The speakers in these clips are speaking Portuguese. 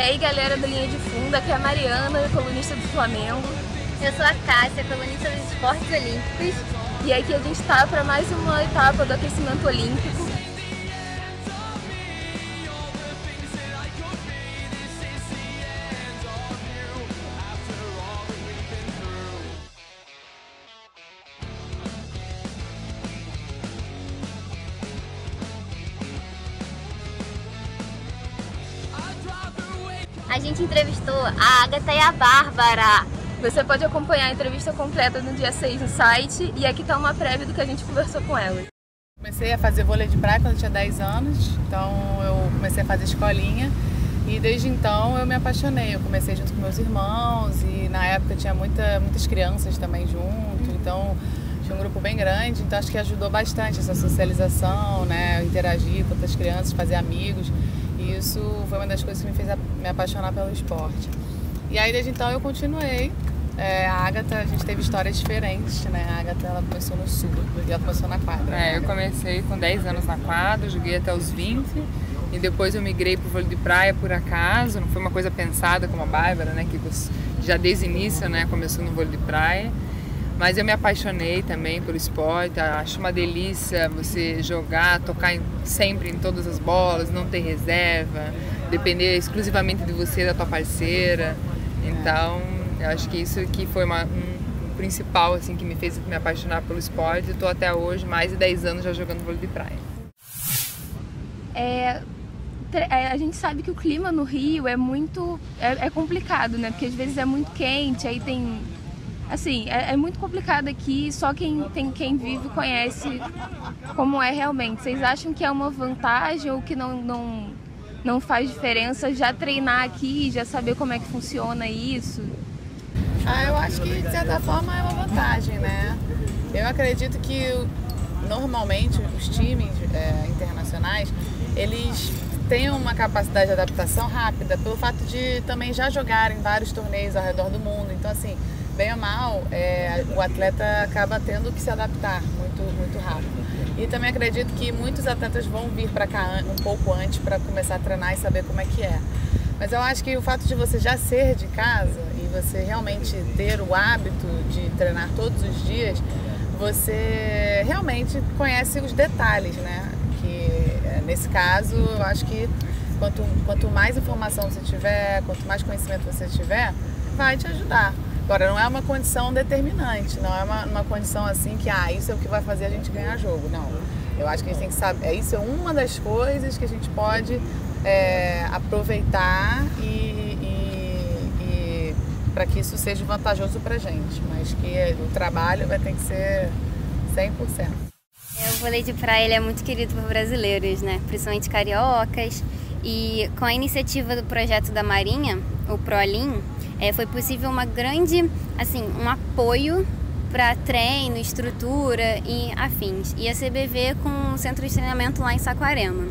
aí galera do Linha de Fundo, aqui é a Mariana, colunista do Flamengo. Eu sou a Cássia, colunista dos Esportes Olímpicos. E aqui a gente está para mais uma etapa do aquecimento olímpico. A gente entrevistou a Agatha e a Bárbara. Você pode acompanhar a entrevista completa no dia 6 no site, e aqui está uma prévia do que a gente conversou com elas. Comecei a fazer vôlei de praia quando eu tinha 10 anos, então eu comecei a fazer escolinha e desde então eu me apaixonei. Eu comecei junto com meus irmãos e na época tinha muitas crianças também junto, então tinha um grupo bem grande, então acho que ajudou bastante essa socialização, né? Interagir com outras crianças, fazer amigos. E isso foi uma das coisas que me fez me apaixonar pelo esporte. E aí desde então eu continuei. A Agatha, a gente teve histórias diferentes, né? A Agatha, ela começou no sul, e ela começou na quadra. Eu comecei com 10 anos na quadra, joguei até os 20 e depois eu migrei pro vôlei de praia por acaso, não foi uma coisa pensada como a Bárbara, né? Que já desde o início, né, começou no vôlei de praia. Mas eu me apaixonei também pelo esporte, acho uma delícia você jogar, tocar sempre em todas as bolas, não ter reserva, depender exclusivamente de você e da tua parceira. Então, eu acho que isso que foi um principal assim, que me fez me apaixonar pelo esporte. Estou até hoje, mais de 10 anos já jogando vôlei de praia. A gente sabe que o clima no Rio é muito complicado, né? Porque às vezes é muito quente, aí tem... Assim, é muito complicado aqui, só quem vive conhece como é realmente. Vocês acham que é uma vantagem ou que não faz diferença já treinar aqui, já saber como é que funciona isso? Eu acho que de certa forma é uma vantagem, né? Eu acredito que normalmente os times internacionais, eles têm uma capacidade de adaptação rápida pelo fato de também já jogarem vários torneios ao redor do mundo. Então assim, bem ou mal, o atleta acaba tendo que se adaptar muito rápido. E também acredito que muitos atletas vão vir para cá um pouco antes para começar a treinar e saber como é que é. Mas eu acho que o fato de você já ser de casa e você realmente ter o hábito de treinar todos os dias, você realmente conhece os detalhes, né? Que nesse caso, eu acho que quanto mais informação você tiver, quanto mais conhecimento você tiver, vai te ajudar. Agora, não é uma condição determinante, não é uma condição assim que isso é o que vai fazer a gente ganhar jogo, não. Eu acho que a gente tem que saber, isso é uma das coisas que a gente pode aproveitar e para que isso seja vantajoso pra gente, mas que o trabalho vai ter que ser 100%. O vôlei de praia ele é muito querido por brasileiros, né? Principalmente cariocas, e com a iniciativa do projeto da Marinha, o ProLin, foi possível uma grande, assim, um apoio para treino, estrutura e afins. E a CBV com um centro de treinamento lá em Saquarema.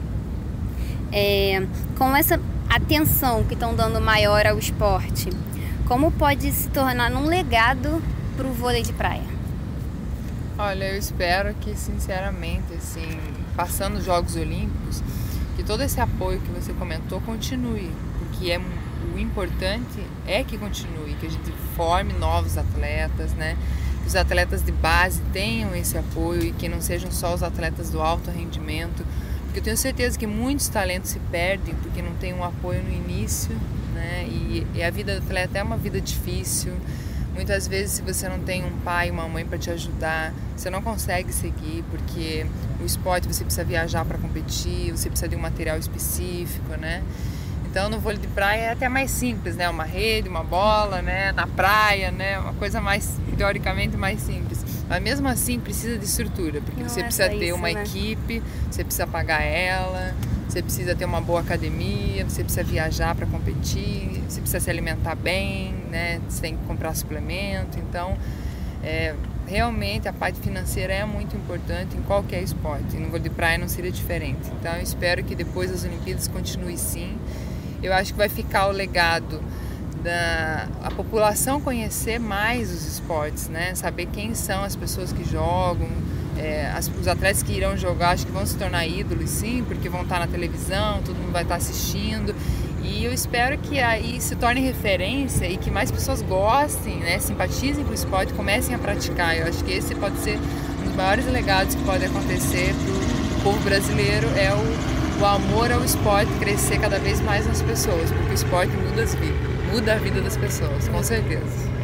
Com essa atenção que estão dando maior ao esporte, como pode se tornar um legado para o vôlei de praia? Olha, eu espero que, sinceramente, assim, passando os Jogos Olímpicos, que todo esse apoio que você comentou continue, porque o importante é que continue, que a gente forme novos atletas, né? Que os atletas de base tenham esse apoio e que não sejam só os atletas do alto rendimento, porque eu tenho certeza que muitos talentos se perdem porque não tem um apoio no início, né? E a vida do atleta é uma vida difícil. Muitas vezes, se você não tem um pai e uma mãe para te ajudar, você não consegue seguir, porque o esporte você precisa viajar para competir, você precisa de um material específico, né? Então, no vôlei de praia é até mais simples, né? Uma rede, uma bola, né? Na praia, né? Uma coisa mais, teoricamente, mais simples. Mas mesmo assim, precisa de estrutura, porque você precisa ter uma equipe, você precisa pagar ela, você precisa ter uma boa academia, você precisa viajar para competir, você precisa se alimentar bem, né? Você tem que comprar suplemento. Então, realmente a parte financeira é muito importante em qualquer esporte. E no vôlei de praia não seria diferente. Então, eu espero que depois das Olimpíadas continue sim. Eu acho que vai ficar o legado a população conhecer mais os esportes, né? Saber quem são as pessoas que jogam, os atletas que irão jogar, acho que vão se tornar ídolos sim, porque vão estar na televisão, todo mundo vai estar assistindo, E eu espero que aí se torne referência e que mais pessoas gostem, né, simpatizem com o esporte, comecem a praticar. Eu acho que esse pode ser um dos maiores legados que pode acontecer para o povo brasileiro, é o amor ao esporte crescer cada vez mais nas pessoas, porque o esporte muda a vida das pessoas, com certeza.